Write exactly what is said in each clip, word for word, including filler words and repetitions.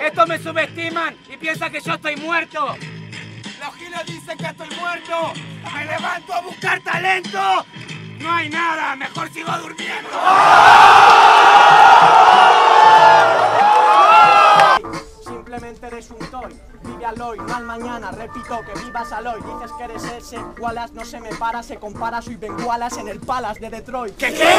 Estos me subestiman y piensan que yo estoy muerto. Los giles dicen que estoy muerto. Me levanto a buscar talento. No hay nada, mejor sigo durmiendo. Simplemente eres un toy, vive al hoy, no al mañana, repito que vivas al hoy. Dices que eres ese, Wallace no se me para, se compara, soy Ben Wallace en el Palace de Detroit. ¿Qué qué?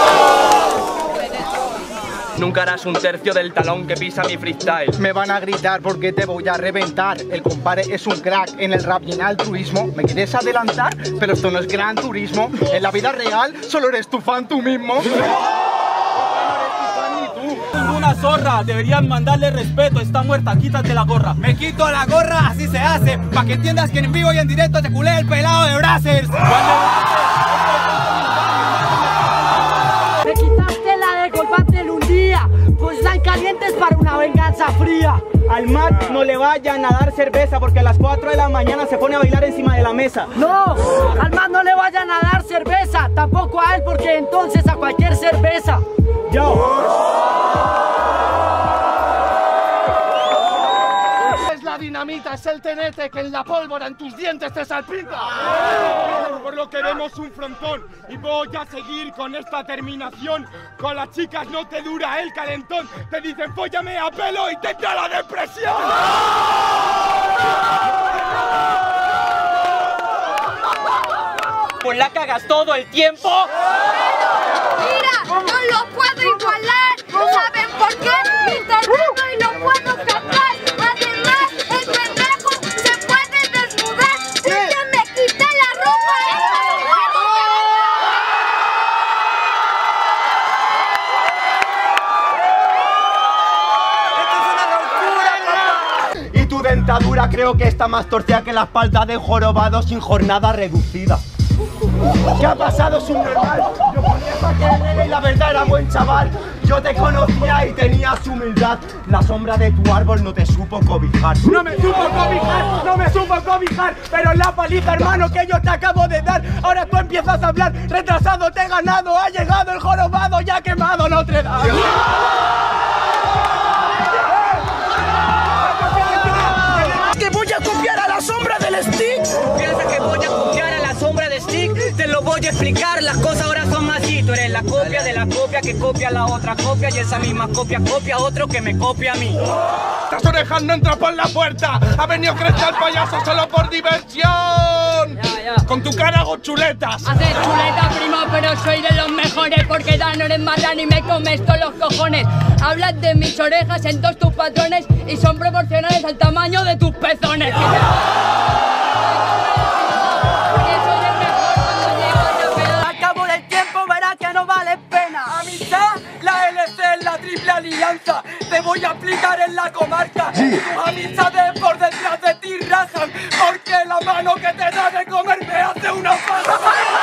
Nunca harás un tercio del talón que pisa mi freestyle. Me van a gritar porque te voy a reventar. El compadre es un crack en el rap y en altruismo. Me quieres adelantar, pero esto no es gran turismo. En la vida real solo eres tu fan tú mismo. Ninguna zorra, deberían mandarle respeto, está muerta, quítate la gorra. Me quito la gorra, así se hace, pa' que entiendas que en vivo y en directo te culé el pelado de Brazzers. Me quitaste la de golparte un día, pues la caliente es para una venganza fría. Al Matt no le vayan a dar cerveza porque a las cuatro de la mañana se pone a bailar encima de la mesa. No, al Matt no le vayan a dar cerveza, tampoco a él porque entonces a cualquier cerveza. Yo. Es la dinamita, es el tenete que en la pólvora en tus dientes te salpica. Por lo que vemos un frontón y voy a seguir con esta terminación. Con las chicas no te dura el calentón. Te dicen fóllame a pelo y te entra la depresión. Pues la cagas todo el tiempo. Mira, no lo puedo igualar. ¿Saben por qué? Me interpreto y lo puedo captar. Además, el pendejo se puede desnudar. Si se me quita la ropa, eso no Esto es una locura, papá. Y tu dentadura creo que está más torcida que la espalda de jorobado sin jornada reducida. ¿Qué ha pasado, subnormal? Yo ponía pa' que y la verdad era buen chaval. Yo te conocía y tenías humildad. La sombra de tu árbol no te supo cobijar. No me supo cobijar, no me supo cobijar. Pero la paliza, hermano, que yo te acabo de dar. Ahora tú empiezas a hablar, retrasado, te he ganado. Ha llegado el jorobado, ya ha quemado Notre Dame. Que voy a copiar a la sombra del stick. ¿Piensas que voy a copiar a la sombra de Stick? Te lo voy a explicar, las cosas ahora son así. Tú eres la copia de la copia que copia la otra copia y esa misma copia copia a otro que me copia a mí. Estas orejas no entran por la puerta. Ha venido cresta el payaso solo por diversión. Ya, ya. Con tu cara hago chuletas. Haces chuleta, primo, pero soy de los mejores porque ya no eres marrano y me comes todos los cojones. Hablas de mis orejas en todos tus patrones y son proporcionales al tamaño de tus pezones. Al cabo del tiempo verás que no vale pena. Amistad, la L C es la triple alianza. Te voy a aplicar en la comarca. Tus amistades por detrás de ti rajan porque la mano que te da de comer me hace una falta.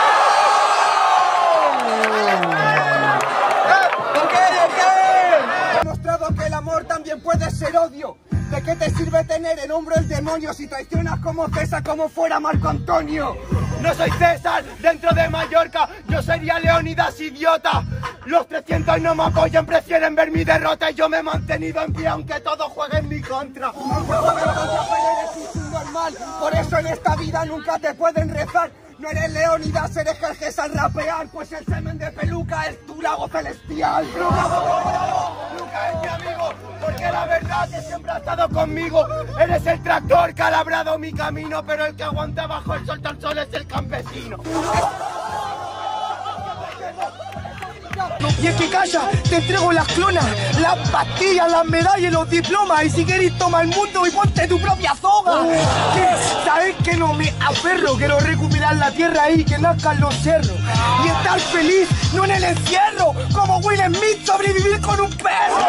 He demostrado que el amor también puede ser odio. ¿De qué te sirve tener en hombro el demonio si traicionas como César como fuera Marco Antonio? No soy César dentro de Mallorca, yo sería Leónidas idiota. Los trescientos no me apoyan, prefieren ver mi derrota y yo me he mantenido en pie aunque todo juegue en mi contra. Aunque juegue en contra, pero eres un subnormal, por eso en esta vida nunca te pueden rezar. No eres Leónidas, eres Jerjes al rapear, pues el semen de peluca es tu lago celestial. Luca es mi amigo, porque la verdad que siempre ha estado conmigo. Eres el tractor que ha labrado mi camino, pero el que aguanta bajo el sol tan solo es el campesino. Y es que calla, te entrego las clonas, las pastillas, las medallas y los diplomas. Y si queréis toma el mundo y ponte tu propia soga. ¿Qué? ¿Sabes que no me aferro? Quiero recuperar la tierra y que nazcan los cerros. Y estar feliz, no en el encierro. Como Will Smith, sobrevivir con un perro.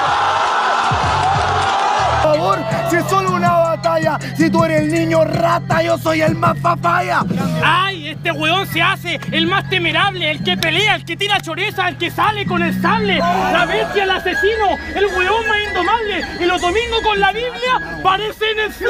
Por favor, si es solo una batalla, si tú eres el niño rata, yo soy el más papaya. ¡Ay! Este weón se hace el más temerable, el que pelea, el que tira choriza, el que sale con el sable, la bestia, el asesino, el weón más indomable. Y los domingos con la Biblia parecen el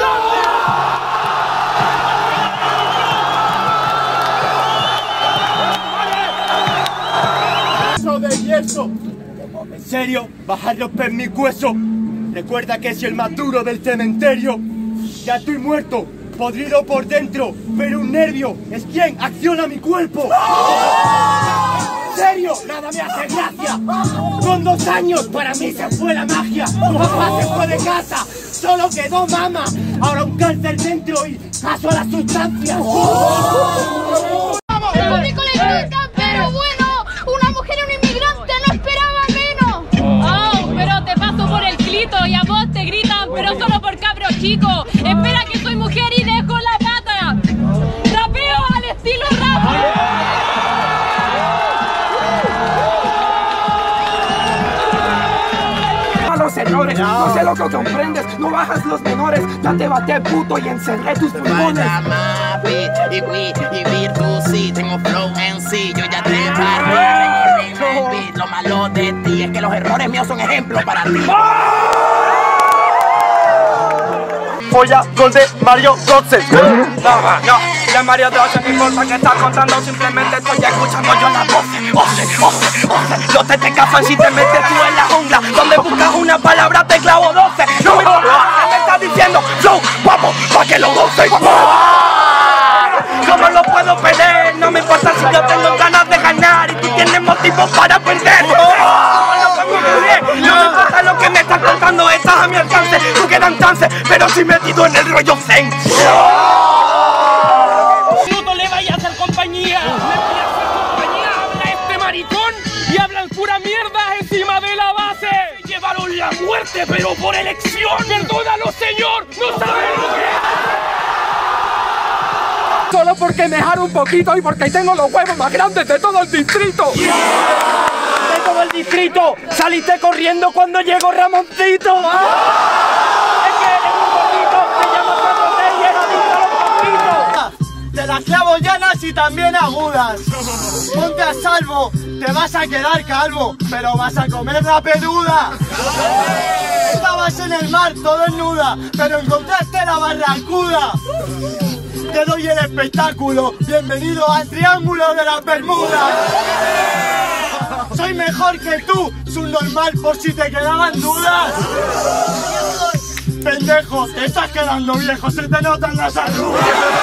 Eso de yeso. ¿En serio? ¿Vas a romper mi hueso? Recuerda que si el más duro del cementerio, ya estoy muerto, podrido por dentro, pero un nervio es quien acciona mi cuerpo. ¿En serio? Nada me hace gracia. Con dos años para mí se fue la magia. Papá se fue de casa, solo quedó mamá. Ahora un cáncer dentro y paso a las sustancias. El público le grita, pero bueno, una mujer y un inmigrante no esperaba menos. Oh, pero te paso por el clito y a vos te gritan, pero solo por cabro chico. Espera que soy mujer y dejo la pata. Rapeo al estilo rap. Los errores, no sé lo que comprendes, no bajas los menores, ya te bate puto y encerré tus pulmones. Y virtuosí, tengo flow en sí, yo ya te barré, lo malo de ti es que los errores míos son ejemplos para ti. Folla, gol de Mario Götze. No, no, de Mario Götze no importa que estás contando, simplemente estoy escuchando yo la voz. Oce, oce, oce, los te te cazan si te metes tú en la jungla, donde buscas una palabra te clavo doce. No me importa que me estás diciendo, flow, guapo, pa' que lo goce. ¿Cómo lo puedo perder? No me importa si yo tengo ganas de ganar y tú tienes motivos para perder. No me importa lo que me estás contando, estás a mi alcance, tú quedan chances, pero si metido en el rollo zen. No le vayas a hacer compañía, le vayas a hacer compañía, habla este maricón y hablan pura mierda encima de la base. Llevaron la muerte, pero por elección. Perdónalo, señor, no saben lo que hace. Solo porque me jaro un poquito y porque tengo los huevos más grandes de todo el distrito. Yeah. De todo el distrito, saliste corriendo cuando llegó Ramoncito. ¡Ah! Es que eres un gordito, te llamas cuando te llega a los poquitos. Te las clavo llanas y también agudas. Ponte a salvo, te vas a quedar calvo, pero vas a comer la peluda. Estabas en el mar todo desnuda, pero encontraste la barracuda. Te doy el espectáculo, bienvenido al Triángulo de las Bermudas. Soy mejor que tú, subnormal por si te quedaban dudas. Pendejo, te estás quedando viejo, se te notan las arrugas.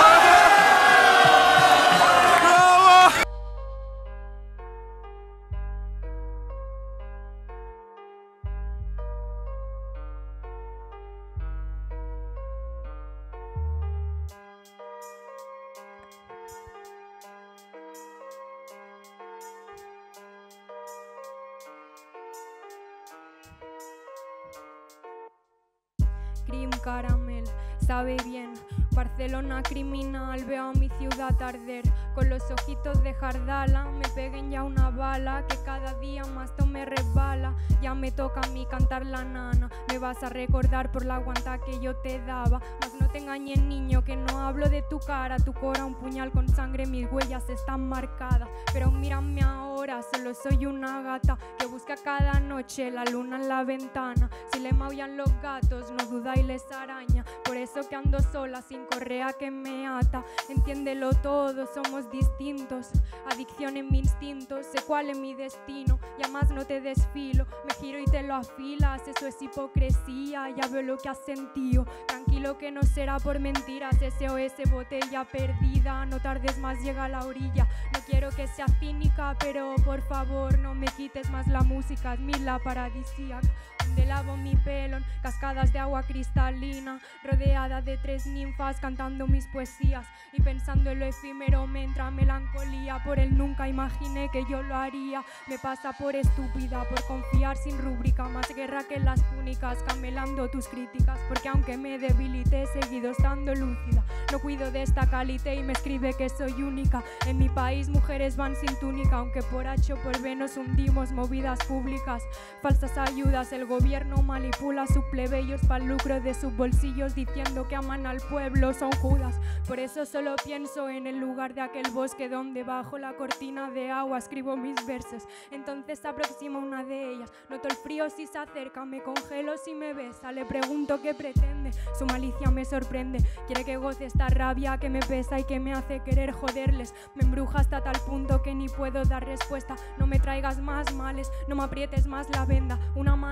Cream Caramel, sabe bien. Barcelona criminal, veo a mi ciudad arder. Con los ojitos de Jardala, me peguen ya una bala, que cada día más esto me resbala. Ya me toca a mí cantar la nana, me vas a recordar por la guanta que yo te daba. Mas no te engañes, niño, que no hablo de tu cara. Tu cora, un puñal con sangre, mis huellas están marcadas. Pero mírame ahora, solo soy una gata que busca cada noche la luna en la ventana. Si le maullan los gatos, no duda y les araña. Por eso que ando sola, sin correa que me ata. Entiéndelo todo, somos distintos. Adicción en mi instinto, sé cuál es mi destino. Ya más no te desfilo, me giro y te lo afilas. Eso es hipocresía, ya veo lo que has sentido. Tranquilo que no será por mentiras. S O S, botella perdida. No tardes más, llega a la orilla. No quiero que sea cínica, pero por favor no me quites más la música. Es mi la paradisíaca, donde lavo mi pelo en cascadas de agua cristalina, rodeada de tres ninfas cantando mis poesías. Y pensando en lo efímero me entra melancolía. Por él nunca imaginé que yo lo haría. Me pasa por estúpida, por confiar sin rúbrica. Más guerra que las púnicas, camelando tus críticas. Porque aunque me debilité, he seguido estando lúcida. No cuido de esta calité y me escribe que soy única. En mi país mujeres van sin túnica, aunque por H o por B nos hundimos. Movidas públicas, falsas ayudas. El gobierno manipula a sus plebeyos para el lucro de sus bolsillos, diciendo que aman al pueblo, son judas. Por eso solo pienso en el lugar de aquel bosque donde bajo la cortina de agua escribo mis versos. Entonces se aproxima una de ellas, noto el frío si se acerca, me congelo si me besa. Le pregunto qué pretende, su malicia me sorprende. Quiere que goce esta rabia que me pesa y que me hace querer joderles. Me embruja hasta tal punto que ni puedo dar respuesta. No me traigas más males, no me aprietes más la venda. Una mano que se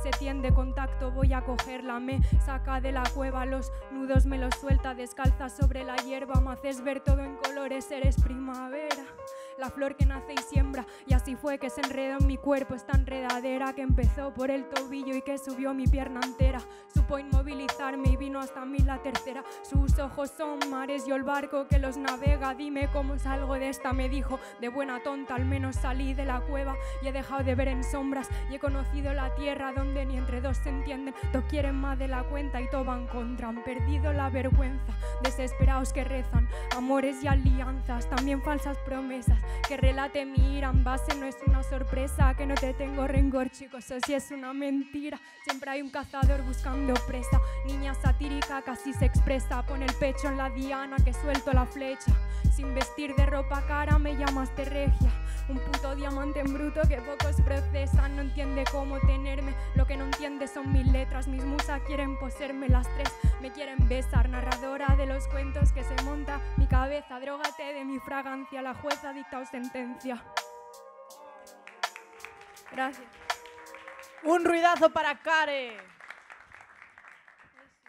se tiende contacto, voy a cogerla. Me saca de la cueva, los nudos me los suelta, descalza sobre la hierba. Me haces ver todo en colores, eres primavera, la flor que nace y siembra. Y así fue que se enredó en mi cuerpo esta enredadera que empezó por el tobillo y que subió mi pierna entera. Supo inmovilizarme y vino hasta mí la tercera. Sus ojos son mares, yo el barco que los navega. Dime cómo salgo de esta, me dijo. De buena tonta al menos salí de la cueva y he dejado de ver en sombras y he conocido la tierra donde ni entre dos se entienden. Todos quieren más de la cuenta y todo van contra. Han perdido la vergüenza, desesperados que rezan amores y alianzas, también falsas promesas. Que relate mi ira en base, no es una sorpresa. Que no te tengo rencor, chicos, eso sí es una mentira. Siempre hay un cazador buscando presa. Niña satírica casi se expresa. Pone el pecho en la diana que suelto la flecha. Sin vestir de ropa cara me llamaste regia. Un puto diamante en bruto que pocos procesan. No entiende cómo tenerme, lo que no entiende son mis letras. Mis musas quieren poseerme las tres, me quieren besar. Narradora de los cuentos que se monta mi cabeza. Drógate de mi fragancia, la jueza ha dictado sentencia. Gracias. Un ruidazo para Care.